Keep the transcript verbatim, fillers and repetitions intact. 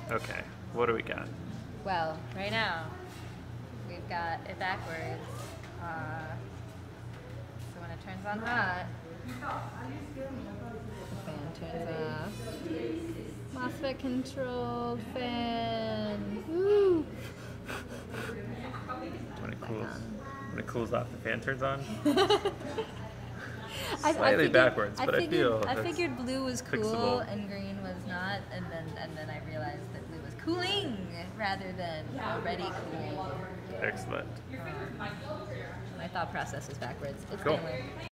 Okay, what do we got? Well, right now, we've got it backwards. Uh, so when it turns on hot, the fan turns off. MOSFET controlled fan. Woo! When it cools, when it cools off, the fan turns on. I, Slightly I figured, backwards, I but figured, I feel I that's figured blue was cool fixable. and green was not, and then and then I realized that blue was cooling rather than already cool. Excellent. My thought process is backwards. It's Cool. gonna work.